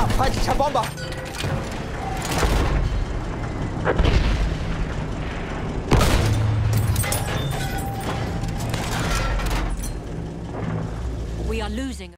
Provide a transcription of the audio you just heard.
快去拆光吧！ We are losing.